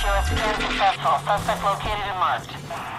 scan successful. Suspect located and marked.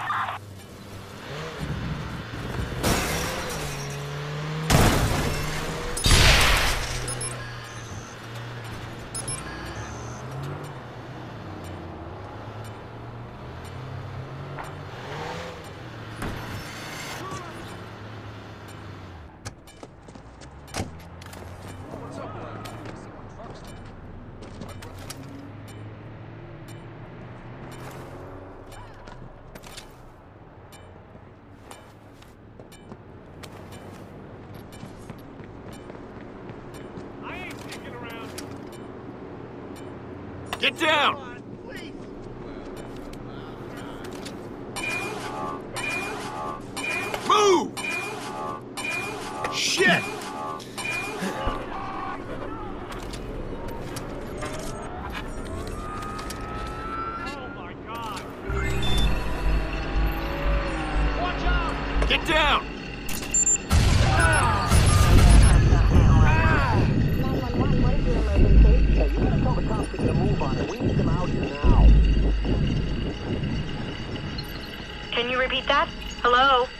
Get down! Move! Shit! Oh my God! Watch out! Get down! 911, what is your emergency? Hey, you gotta tell the cops to get a move on it. We need them out here now. Can you repeat that? Hello?